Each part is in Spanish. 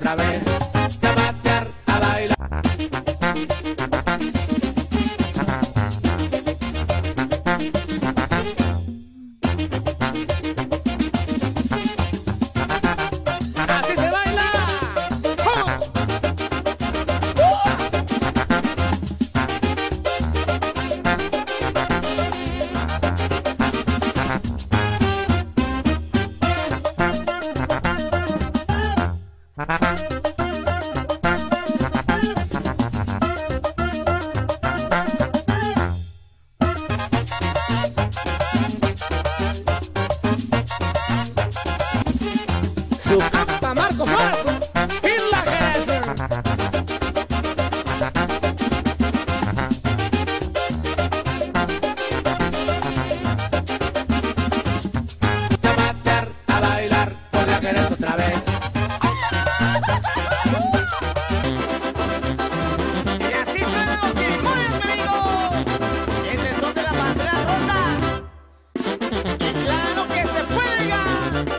otra vez. Zapatear, a bailar. Así se baila. Su compa Marco Faso y la casa. Zapatear, a bailar, por la querés otra vez. Y así suenan los chirimones, mi amigo. Ese son de la bandera rosa. Y claro que se puede ya.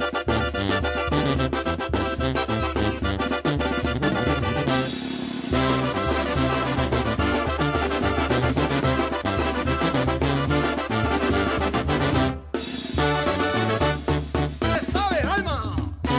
¡Está bien, alma!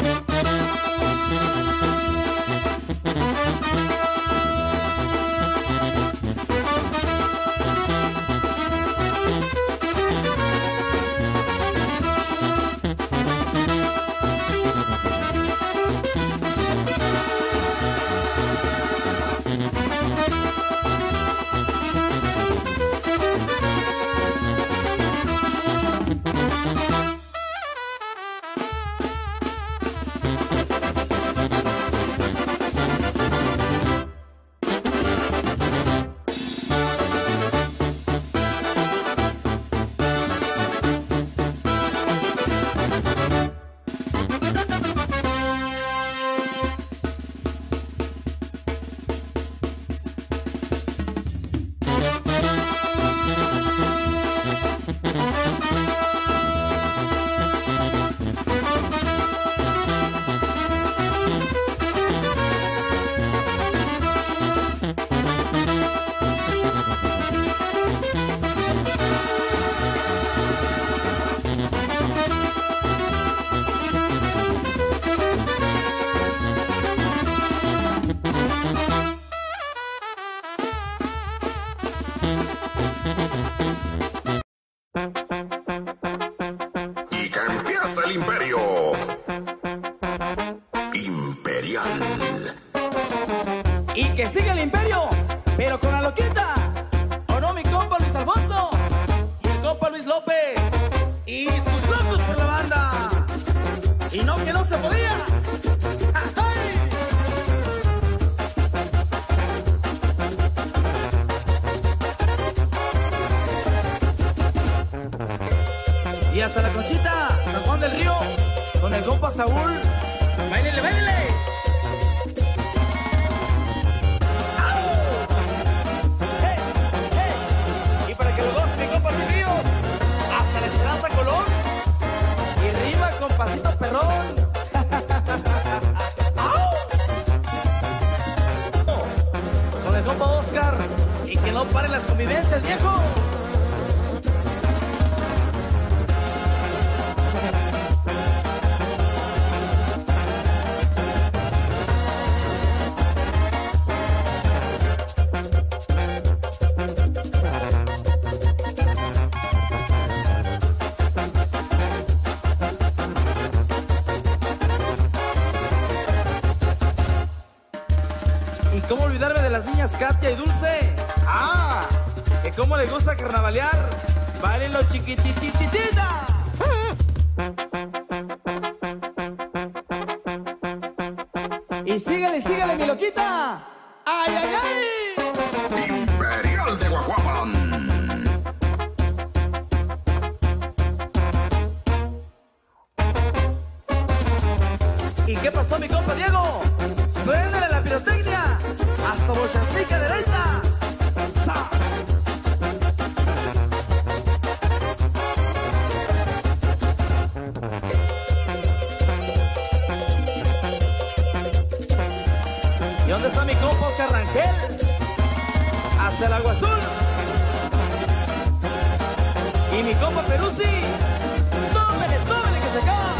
Y que empieza el imperio imperial. Y que siga el imperio, pero con la loquita. ¿O no, mi compa Luis Alfonso? Y el compa Luis López. Y sus locos por la banda. Y no, que no se podía. ¡Ay! Y hasta la Conchita, San Juan del Río, con el compa Saúl. ¡Báilele, báilele! ¡Hey, hey! Y para que lo gocen, mi compa Luis Ríos, hasta la Esperanza Colón. Y rima con pasito perrón. ¡Au! Con el compa Oscar, y que no paren las convivencias, viejo. ¿Y cómo olvidarme de las niñas Katia y Dulce? ¡Ah! Que cómo les gusta carnavalear. ¡Báilenlo, chiquitititita! Y sígale, sígale, mi loquita. ¡Ay, ay, ay! Imperial de Guajuapan. ¿Y qué pasó, mi compa Diego? ¡Suénale la pirotecnia! ¡Hasta Bochastica derecha! ¡Sa! ¿Dónde está mi compa Oscar Rangel? Hacia el Agua Azul. Y mi compa Peruzzi. Tómele, tómele que se acaba.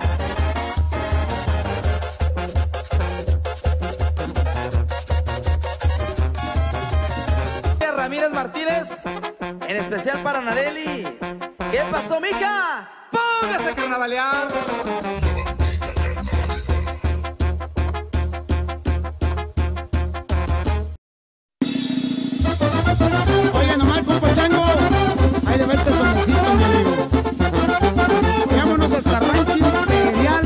Ramírez Martínez, en especial para Nareli. ¿Qué pasó, mija? Póngase que una balear. Oiga, nomás, compa Chango. Ahí le va este sonecito, mi amigo. Vámonos hasta Rancho Imperial.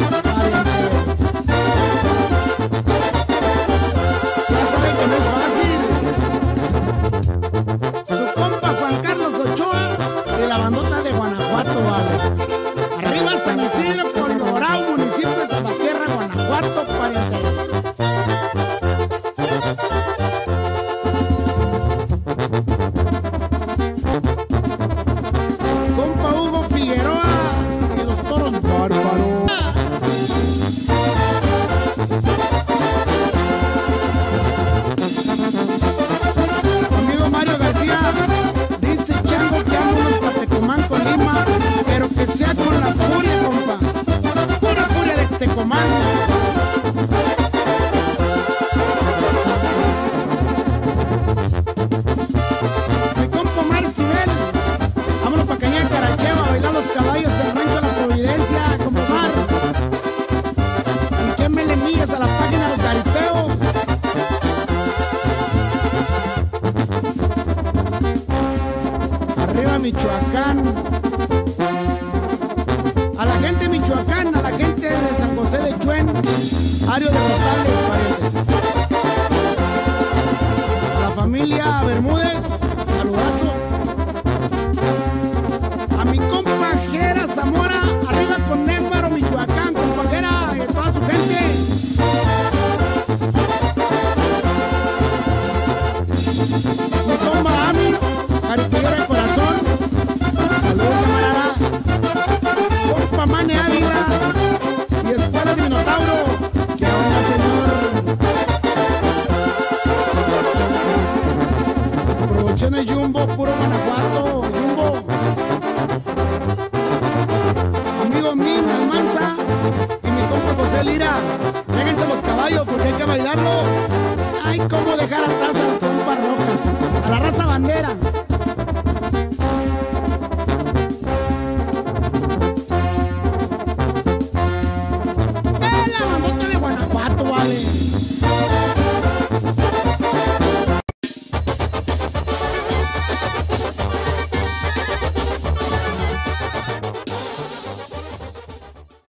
Ya sabe que no es fácil. Su compa Juan Carlos Ochoa de la bandota de Guanajuato, vale. Arriba San Isidro, Colorado, municipio de Salvatierra, Guanajuato, pariente. Compa Hugo Figueroa y los Toros Bárbaros. Amigo Mario García dice Chango que vámonos para Tecomán, Colima, pero que sea con la furia, compa. Pura furia de Tecomán. Mi compa Omar Esquivel, vámonos para Cañada de Caracheva a bailar los caballos en Rancho de la Providencia, compa Omar. Y quémele millas a la página de los garipeos. Arriba Michoacán. A la gente de Michoacán, a la gente de San José de Chuen, Ario de Rosales, pariente. A la familia Bermúdez, saludazos. A mi compa Jera Zamora, arriba con Némbaro, Michoacán, compa Jera y a toda su gente. Mi compa Ami, caripillera de corazón. Saludos, camarada. Compa Mane Ávila y Escuela de Minotauro. ¿Qué onda, señor? Producciones Jumbo, puro Guanajuato, Jumbo. Amigo Min Almanza y mi compa José Lira. Déjense los caballos porque hay que bailarlos. Ay, cómo dejar atrás al compa Rojas, a la raza bandera.